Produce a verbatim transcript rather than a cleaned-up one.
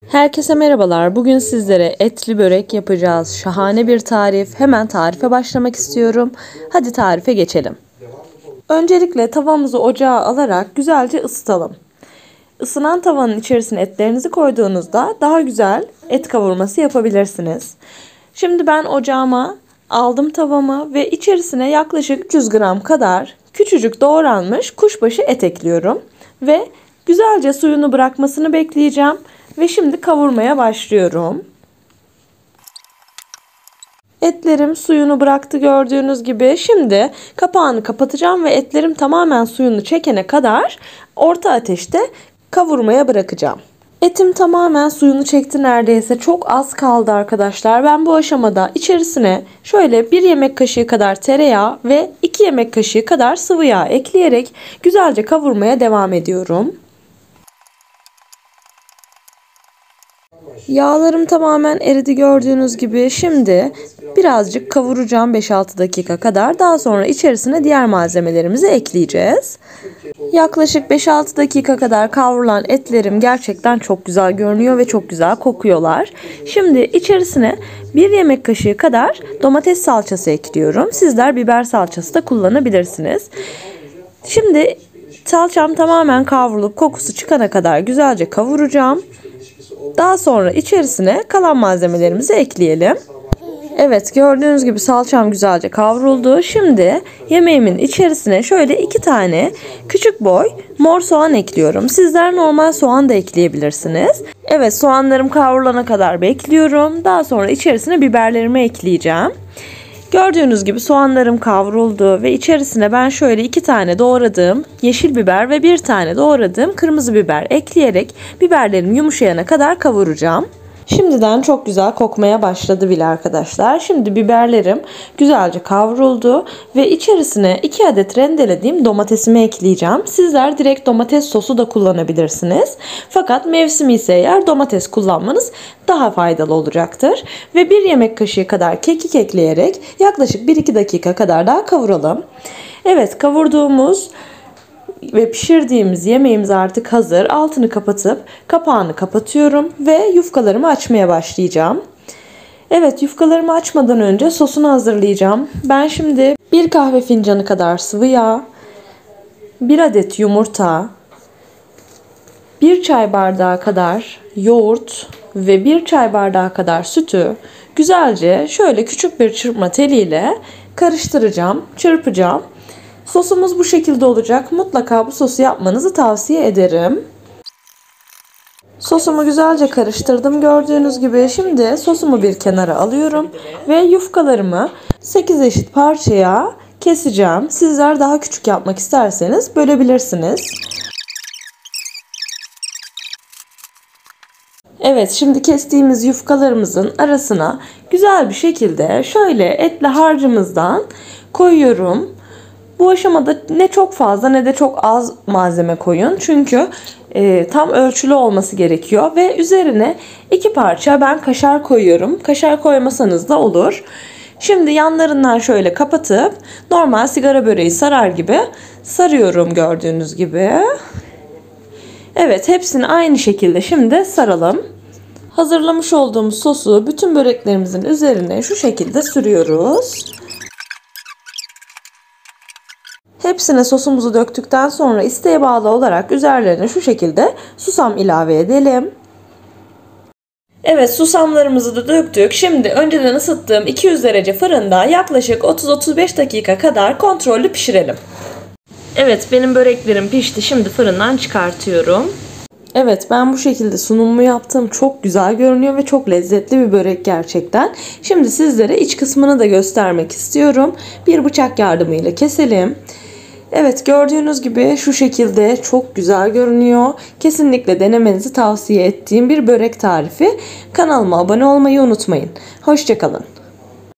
Herkese merhabalar. Bugün sizlere etli börek yapacağız. Şahane bir tarif. Hemen tarife başlamak istiyorum. Hadi tarife geçelim. Öncelikle tavamızı ocağa alarak güzelce ısıtalım. Isınan tavanın içerisine etlerinizi koyduğunuzda daha güzel et kavurması yapabilirsiniz. Şimdi ben ocağıma aldım tavamı ve içerisine yaklaşık üç yüz gram kadar küçücük doğranmış kuşbaşı et ekliyorum. Ve güzelce suyunu bırakmasını bekleyeceğim. Ve şimdi kavurmaya başlıyorum. Etlerim suyunu bıraktı gördüğünüz gibi. Şimdi kapağını kapatacağım ve etlerim tamamen suyunu çekene kadar orta ateşte kavurmaya bırakacağım. Etim tamamen suyunu çekti neredeyse. Çok az kaldı arkadaşlar. Ben bu aşamada içerisine şöyle bir yemek kaşığı kadar tereyağı ve iki yemek kaşığı kadar sıvı yağ ekleyerek güzelce kavurmaya devam ediyorum. Yağlarım tamamen eridi gördüğünüz gibi. Şimdi birazcık kavuracağım beş altı dakika kadar. Daha sonra içerisine diğer malzemelerimizi ekleyeceğiz. Yaklaşık beş altı dakika kadar kavrulan etlerim gerçekten çok güzel görünüyor ve çok güzel kokuyorlar. Şimdi içerisine bir yemek kaşığı kadar domates salçası ekliyorum. Sizler biber salçası da kullanabilirsiniz. Şimdi salçam tamamen kavrulup kokusu çıkana kadar güzelce kavuracağım. Daha sonra içerisine kalan malzemelerimizi ekleyelim. Evet, gördüğünüz gibi salçam güzelce kavruldu. Şimdi yemeğimin içerisine şöyle iki tane küçük boy mor soğan ekliyorum. Sizler normal soğan da ekleyebilirsiniz. Evet, soğanlarım kavrulana kadar bekliyorum. Daha sonra içerisine biberlerimi ekleyeceğim. Gördüğünüz gibi soğanlarım kavruldu ve içerisine ben şöyle iki tane doğradığım yeşil biber ve bir tane doğradığım kırmızı biber ekleyerek biberlerim yumuşayana kadar kavuracağım. Şimdiden çok güzel kokmaya başladı bile arkadaşlar. Şimdi biberlerim güzelce kavruldu ve içerisine iki adet rendelediğim domatesimi ekleyeceğim. Sizler direkt domates sosu da kullanabilirsiniz. Fakat mevsimi ise eğer domates kullanmanız daha faydalı olacaktır. Ve bir yemek kaşığı kadar kekik ekleyerek yaklaşık bir iki dakika kadar daha kavuralım. Evet, kavurduğumuz ve pişirdiğimiz yemeğimiz artık hazır. Altını kapatıp kapağını kapatıyorum ve yufkalarımı açmaya başlayacağım. Evet, yufkalarımı açmadan önce sosunu hazırlayacağım. Ben şimdi bir kahve fincanı kadar sıvı yağ, bir adet yumurta, bir çay bardağı kadar yoğurt ve bir çay bardağı kadar sütü güzelce şöyle küçük bir çırpma teliyle karıştıracağım, çırpacağım. Sosumuz bu şekilde olacak. Mutlaka bu sosu yapmanızı tavsiye ederim. Sosumu güzelce karıştırdım gördüğünüz gibi. Şimdi sosumu bir kenara alıyorum ve yufkalarımı sekiz eşit parçaya keseceğim. Sizler daha küçük yapmak isterseniz bölebilirsiniz. Evet, şimdi kestiğimiz yufkalarımızın arasına güzel bir şekilde şöyle etli harcımızdan koyuyorum. Bu aşamada ne çok fazla ne de çok az malzeme koyun. Çünkü e, tam ölçülü olması gerekiyor. Ve üzerine iki parça ben kaşar koyuyorum. Kaşar koymasanız da olur. Şimdi yanlarından şöyle kapatıp normal sigara böreği sarar gibi sarıyorum gördüğünüz gibi. Evet, hepsini aynı şekilde şimdi saralım. Hazırlamış olduğumuz sosu bütün böreklerimizin üzerine şu şekilde sürüyoruz. Hepsine sosumuzu döktükten sonra isteğe bağlı olarak üzerlerine şu şekilde susam ilave edelim. Evet, susamlarımızı da döktük. Şimdi önceden ısıttığım iki yüz derece fırında yaklaşık otuz otuz beş dakika kadar kontrollü pişirelim. Evet, benim böreklerim pişti. Şimdi fırından çıkartıyorum. Evet, ben bu şekilde sunumumu yaptım. Çok güzel görünüyor ve çok lezzetli bir börek gerçekten. Şimdi sizlere iç kısmını da göstermek istiyorum. Bir bıçak yardımıyla keselim. Evet, gördüğünüz gibi şu şekilde çok güzel görünüyor. Kesinlikle denemenizi tavsiye ettiğim bir börek tarifi. Kanalıma abone olmayı unutmayın. Hoşça kalın.